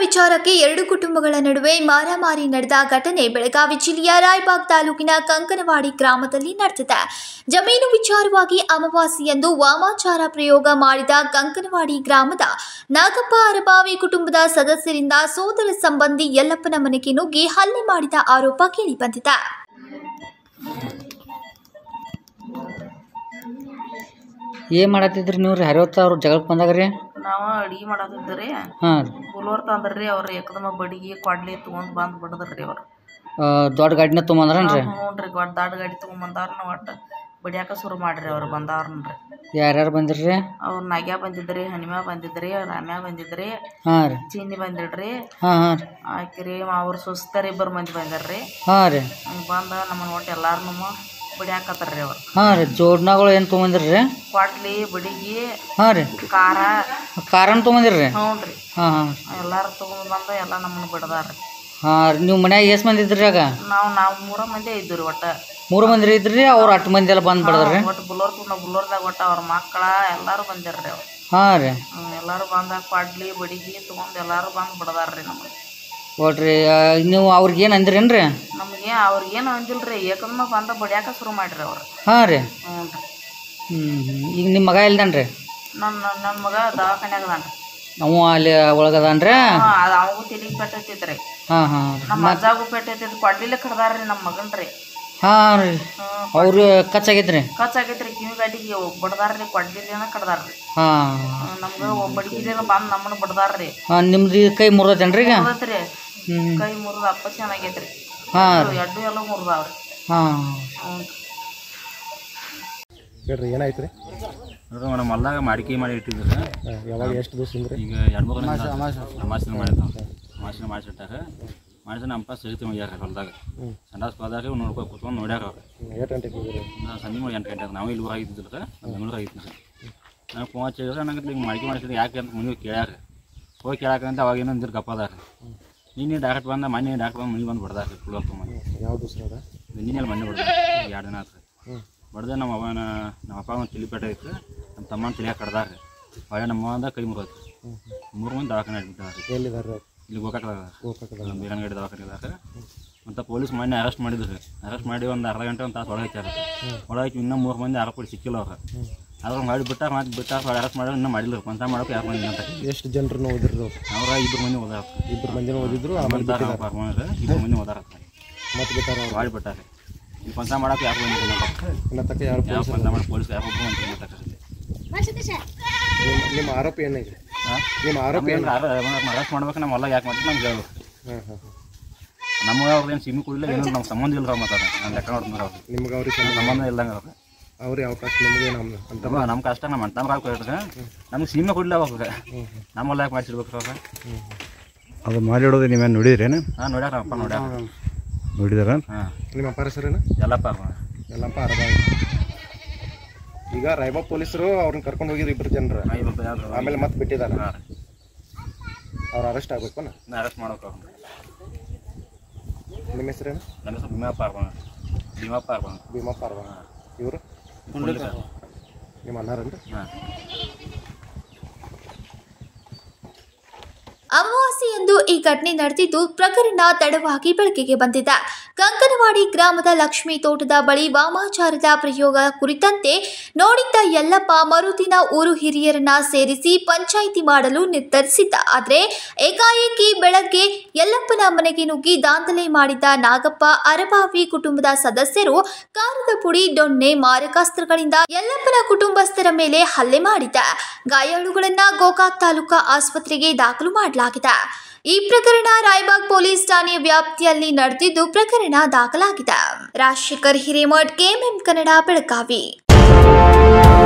ವಿಚಾರಕ್ಕೆ ಎರಡು ಕುಟುಂಬಗಳ ನಡುವೆ ಮಾರಾಮಾರಿ ನಡೆದ ಘಟನೆ ಬೆಳಗಾವಿ ಜಿಲ್ಲೆಯ ರಾಯಬಾಗ್ ತಾಲೂಕಿನ ಕಂಕನವಾಡಿ ಗ್ರಾಮದಲ್ಲಿ ನಡೆದಿದೆ. ಜಮೀನು ವಿಚಾರವಾಗಿ ಅಮಾವಾಸ್ಯೆಯಂದು ವಾಮಾಚಾರ ಪ್ರಯೋಗ ಮಾಡಿದ ಕಂಕನವಾಡಿ ಗ್ರಾಮದ ನಾಗಪ್ಪ ಅರಬಾವಿ ಕುಟುಂಬದ ಸದಸ್ಯರಿಂದ ಸೋದರ ಸಂಬಂಧಿ ಯಲ್ಲಪ್ಪನ ಮನೆಗೆ ನುಗ್ಗಿ ಹಲ್ಲೆ ಮಾಡಿದ ಆರೋಪ ಕೇಳಿಬಂದಿದೆ. ಏನು ಮಾಡತ್ತಿದ್ರಿ ನೀವು ರೀ? ಹರಿವತ್ತು ಅವ್ರು ಜಗಳಕ್ಕೆ ಬಂದಾಗ್ರಿ ನಾವು ಅಡಿಗೆ ಮಾಡತ್ತಿದ್ರಿ. ಬುಲ್ವರ್ ತಂದ್ರಿ ಅವ್ರು ಏಕದಮ ಬಡಿಗೆ ಕೊಡ್ಲಿ ತೊಗೊಂಡು ಬಂದು ಬಿಡದ್ರಿ ಅವ್ರು. ದೊಡ್ಡ ಗಾಡಿನ ತೊಗೊಂಬಂದ್ರನ್ರಿ? ಹ್ಞೂ ರೀ, ದೊಡ್ಡ ಗಾಡಿ ತೊಗೊಂಬಂದವ್ರನ್ನ ಒಟ್ಟು ಬಡಿಯಾಕ ಶುರು ಮಾಡ್ರಿ ಅವ್ರು ಬಂದವ್ರನ್ರಿ. ಯಾರ್ಯಾರು ಬಂದಿರ್ರಿ? ಅವ್ರು ನಾಗ್ಯಾ ಬಂದಿದ್ರಿ, ಹನಿಮಾ ಬಂದಿದ್ರಿ, ರಾಮ್ಯಾ ಬಂದಿದ್ರಿ, ಚೀನಿ ಬಂದಿಡ್ರಿ, ಆಕಿರಿ ಅವ್ರ ಸುಸ್ತಾರ ಇಬ್ಬರು ಮಂದಿ ಬಂದಾರ್ರಿ. ಹಂಗೆ ಬಂದ ನಮ್ಮನ್ನ ಒಟ್ಟು ಎಲ್ಲಾರನು ಬಡಿಯಾಕತ್ತಾರ್ರಿ ಅವ್ರು. ಜೋಡ್ನಾಗಳು ಏನು ತೊಗೊಂಬಂದಿರ್ರಿ? ಕೊಡ್ಲಿ ಬಡಿಗಿ ಕಾರನ್ನ ತೊಗೊಂಬಂದಿರ್ರಿ? ಹ್ಞೂ ರೀ, ಎಲ್ಲಾರು ತೊಗೊಂಡ್ ಬಂದ ಎಲ್ಲ ನಮ್ಮನ್ನ ಬಿಡದಾರ್ರಿ. ನೀವು ಮನ್ಯಾಗ ಎಷ್ಟು ಮಂದಿ ಇದ್ರಿ? ಆಗ ನಾವು 3 ಮಂದಿ ಇದ್ವಿ ಒಟ್ಟು. 3 ಮಂದಿ ಇದ್ರಿ? ಅವ್ರು 8 ಮಂದಿ ಎಲ್ಲ ಬಂದು ಬಿಡದ್ರಿ? ಒಟ್ಟು ಬುಲ್ಲೋರ್ದಾಗ ಒಟ್ಟು ಅವ್ರ ಮಕ್ಕಳ ಎಲ್ಲಾರು ಬಂದಿರ್ರಿ ಅವ್ರು. ಎಲ್ಲಾರು ಬಂದಾಗ ಕೊಡ್ಲಿ ಬಡಿಗಿ ತೊಗೊಂಡು ಎಲ್ಲಾರು ಬಂದು ಬಿಡದಾರ್ರಿ ನಮಗೆ. ಒಟ್ರಿ ನೀವು ಅವ್ರಿಗೆ ಏನು ಅಂದಿರೇನ್ರಿ? ನಮಗೆ ಅವ್ರಿಗೇನು ಅಂದಿಲ್ರಿ, ಏಕದಮ್ಮ ಬಂದ ಬಡಿಯಾಕ ಶುರು ಮಾಡ್ರಿ ಅವ್ರು. ಹ್ಞೂ ರೀ. ಹ್ಞೂ ಈಗ ನಿಮ್ಮ ಮಗ ಇಲ್ದನ್ರಿ? ನನ್ನ ಮಗ ದವಾಖಾನ್ಯಾಗ ಅದಾನ್ರಿ. ಅವ ಅಲ್ಲಿ ಒಳಗದಾನ್ರಿ? ಅವಾಗೂ ತಲೆಗೆ ಪೆಟ್ಟೈತಿದ್ರಿ. ನಮ್ಮ ಅಜ್ಜಾಗೂ ಪೆಟ್ಟೈತಿದ್, ಕೊಡ್ಲಿಲ್ಲ ಕಡ್ದಾರ್ರಿ ನಮ್ಮ ಮಗನ್ರಿ. ರೀ ಅವ್ರು ಕಚ್ಚಾಗೈತ್ರಿ? ಕಚ್ಚಾಗೈತ್ರಿ, ಕಿವಿ ಗಾಡಿಗೆ ಬಡ್ದಾರ್ರಿ, ಕೊಡ್ಲಿಲ್ಲ ಕಡ್ದಾರ್ರಿ. ನಮ್ಗೆ ಬಡ್ಗಿಲಿನ ಬಂದು ನಮ್ಮನ್ನ ಬಡ್ದಾರ್ರಿ. ನಿಮ್ದು ಕೈ ಮುರಿದೈತೇನ್ರಿ? ಈಗ ಕೈ ಮುರಿದ ಅಪ್ಪ ಚೆನ್ನಾಗೈತ್ರಿ. ಎಡ್ಡು ಎಲ್ಲ ಮುರಿದಾವ್ರಿ. ಹೇಳ್ರಿ ಏನಾಯ್ತು ರೀ? ನೋಡ್ರಿ ಮೇಡಮ್, ಹೊಲ್ದಾಗ ಮಾಡಿಕೆ ಮಾಡಿ ಇಟ್ಟಿದ್ರು. ಯಾವಾಗ ಎಷ್ಟು ದಿವಸ ಅಂದ್ರೆ? ಈಗ 2-3 ಅಮಾಸಿನ ಮಾಡಿರ್ತಾವೆ. ಅಮಾಸಿನ ಮಾಡಿಸಿಟ್ಟಾಗ ಮಾಡಿಸಿ ನಮ್ಮ ಅಪ್ಪ ಸಹಿತ ಹೋಗ್ಯಾರ ಹೊಲ್ದಾಗ. ಸಂಡಾಸ್ ಹೋದಾಗ ನೋಡ್ಕೊಂಡು ಕೂತ್ಕೊಂಡು ನೋಡ್ಯಾರ ಅವ್ರು. ಎಷ್ಟು ಗಂಟೆಗೆ ಹೋಗಿರಿ? ಸಂಜೆ 8 ಗಂಟೆ. ನಾವು ಇಲ್ಲಿ ಊರಾಗಿದ್ದಿಲ್ಲ, ಬೆಂಗಳೂರು ಆಗಿತ್ತು ಸರ್. ನಾನು ಫೋನ್ ಹಚ್ಚಿದ್ರೆ ನನಗೆ ಹಿಂಗೆ ಮಾಡಿಕೆ ಮಾಡಿಸಿದ್ರೆ ಯಾಕೆ ಅಂತ ಮನೆಗೆ ಕೇಳ್ಯಾರ. ಹೋಗಿ ಕೇಳಾಕಂತ ಅವಾಗ ಏನೋ ಅಂದಿರು ಗಪ್ಪದಾರ. ನೀನು ಡಾಕ್ಟರ್ ಬಂದ ಮನೆ ಡಾಕ್ಟರ್ ಬಂದು ಮನೆ ಬಂದು ಬಡ್ದಾರ ಕುಳಲ್ ತೊಗೊಂಡು. ಯಾವ ದಿವಸ ಅದ? ನಿನ್ನೆಲ್ಲ ಮನೆ ಬಡ್ದ 2 ದಿನ ಆಯ್ತು. ಬಡ್ದೆ ನಮ್ಮ ಅಪ್ಪ ಒಂದು ತಲೆಪೇಟೆ ಇತ್ತು, ನಮ್ಮ ತಮ್ಮನ ತಲೆಯಾಗ ಕಡ್ದಾರ. ಹೊಳೆ ನಮ್ಮ ಅಂದ ಕೈ ಮುರಿತು. 3 ಮಂದಿ ದವಾಖಾನೆ ಅಡ್ಮಿಟ್. ಎಲ್ಲಿದ್ದಾರೆ? ಇಲ್ಲಿ ಗೋಕಾಕದಾಗ ಬೀರನಗಡಿ ದವಾಖಾನೆದಾಗ. ಮತ್ತು ಪೊಲೀಸ್ ಮೊನ್ನೆ ಅರೆಸ್ಟ್ ಮಾಡಿದ್ರು. ಅರೆಸ್ಟ್ ಮಾಡಿ ಒಂದು ಅರ್ಧ ಗಂಟೆ ಒಂದು ತಾಸು ಒಳಗೆ ಹಾಕ್ಯಾರ. ಒಳಗೆ ಇನ್ನೂ 3 ಮಂದಿ ಆರೋಪಿ ಸಿಕ್ಕಿಲ್ಲ ಅವ್ರು. ಅದ್ರ ಮಾಡಿ ಬಿಟ್ಟಾರ, ಮತ್ತೆ ಬಿಟ್ಟಾರ ಅರೆಸ್ಟ್ ಮಾಡಿ ಇನ್ನೂ ಮಾಡಿಲ್ಲ. ಪಂಚ ಮಾಡೋಕೆ 2 ಮಂದಿ ಅಂತ. ಎಷ್ಟು ಜನರನ್ನು ಓದಿದ್ರು ಅವ್ರ? 2 ಮಂದಿ ಓದಾರ. 2 ಮಂದಿನ ಓದಿದ್ರು, ಆಮೇಲೆ 2 ಮಂದಿ ಓದಾರ. ಮತ್ತೆ ಬಿಟ್ಟಾರ ಮಾಡಿ ಬಿಟ್ಟಾರೆ. ಇಲ್ಲಿ ಪಂಚ ಮಾಡೋಕೆ 2 ಮಂದಿ ಯಾರು ಪಂಚ ಮಾಡಿ ಪೊಲೀಸ್ ಯಾರು ನಿಮ್ಮ ಆರೋಪ ಏನಾಗಿದೆ? ನಿಮ್ಮ ಆರೋಪ ಅರೆಸ್ಟ್ ಮಾಡ್ಬೇಕು. ನಮ್ಮ ಹೊಲ ಯಾಕೆ ಮಾಡ್ತೀವಿ ನಮ್ಗೆ ಹೇಳ್ಬೇಕು. ನಮ್ಗೆ ಅವ್ರೇನು ಸಿಮಿ ಕೊಡಲಿಲ್ಲ, ಏನು ನಮ್ಮ ಸಂಬಂಧ ಇಲ್ಲ. ಮಾತಾಡ ನಾನು ಲೆಕ್ಕ ನೋಡ್ತಾರೆ ಅವ್ರು. ನಿಮ್ಗೆ ಅವ್ರಿಗೆ ಸಂಬಂಧ ಇಲ್ದಂಗೆ ಅವ್ರು. ಅವ್ರು ಯಾವ ಕಷ್ಟ ನಿಮಗೆ? ನಮ್ಮ ಕಷ್ಟ ನಮ್ಮ ಅಂತಂದ್ರೆ ಹಾಕ್ಬಿಟ್ರೆ ನಮ್ಗೆ ಸೀಮೆ ಕೊಡಲಿಲ್ಲ ಅವಾಗ. ನಮ್ಮ ಹೊಲ ಯಾಕೆ ಮಾಡಿಸಿರ್ಬೇಕು ಅವ್ರು? ಅದು ಮಾಡಿಡೋದು ನೀವೇನು ನೋಡಿದ್ರೇನು? ನೋಡ್ಯಾರ ಅಪ್ಪ ನೋಡಿದಾರ. ನಿಮ್ಮ ಅಪ್ಪ ಹೆಸರೇನು? ಯಲ್ಲಪ್ಪ ಅರಬಾವಿ. ಈಗ ರಾಯಬಾಗ್ ಪೊಲೀಸರು ಅವ್ರನ್ನ ಕರ್ಕೊಂಡು ಹೋಗಿದ್ರು 2 ಜನರು. ಆಮೇಲೆ ಮತ್ತೆ ಬಿಟ್ಟಿದ್ದಾರೆ. ಅವ್ರು ಅರೆಸ್ಟ್ ಆಗ್ಬೇಕು? ಅರೆಸ್ಟ್ ಮಾಡ್ಬೇಕು. ನಿಮ್ಮ ಹೆಸರೇನು? ನನ್ನ ಹೆಸರು ಭೀಮಪ್ಪ ಅರ್ಬಾಣ. ಇವರು ನಿಮ್ಮ ಅಣ್ಣಾರನ್ರಿ? ಅಮಾವಾಸ್ಯೆಯಂದು ಈ ಘಟನೆ ನಡೆದಿದ್ದು ಪ್ರಕರಣ ತಡವಾಗಿ ಬೆಳಕಿಗೆ ಬಂದಿದೆ. ಕಂಕನವಾಡಿ ಗ್ರಾಮದ ಲಕ್ಷ್ಮೀ ತೋಟದ ಬಳಿ ವಾಮಾಚಾರದ ಪ್ರಯೋಗ ಕುರಿತಂತೆ ನೋಡಿದ್ದ ಯಲ್ಲಪ್ಪ ಮರುದಿನ ಊರು ಹಿರಿಯರನ್ನ ಸೇರಿಸಿ ಪಂಚಾಯಿತಿ ಮಾಡಲು ನಿರ್ಧರಿಸಿದ್ದ. ಆದರೆ ಏಕಾಏಕಿ ಬೆಳಗ್ಗೆ ಯಲ್ಲಪ್ಪನ ಮನೆಗೆ ನುಗ್ಗಿ ದಾಂಧಲೆ ಮಾಡಿದ್ದ ನಾಗಪ್ಪ ಅರಬಾವಿ ಕುಟುಂಬದ ಸದಸ್ಯರು ಕಾರದ ಪುಡಿ, ದೊಣ್ಣೆ, ಮಾರಕಾಸ್ತ್ರಗಳಿಂದ ಯಲ್ಲಪ್ಪನ ಕುಟುಂಬಸ್ಥರ ಮೇಲೆ ಹಲ್ಲೆ ಮಾಡಿದ್ದ. ಗಾಯಾಳುಗಳನ್ನ ಗೋಕಾಕ್ ತಾಲೂಕಾ ಆಸ್ಪತ್ರೆಗೆ ದಾಖಲು ಮಾಡಲಾಗಿದೆ. ಈ ಪ್ರಕರಣ ರಾಯಬಾಗ್ ಪೊಲೀಸ್ ಠಾಣೆಯ ವ್ಯಾಪ್ತಿಯಲ್ಲಿ ನಡೆದಿದ್ದು ಪ್ರಕರಣ ದಾಖಲಾಗಿದೆ. ರಾಜಶೇಖರ್ ಹಿರೇಮಠ್, KMM ಕನ್ನಡ, ಬೆಳಗಾವಿ.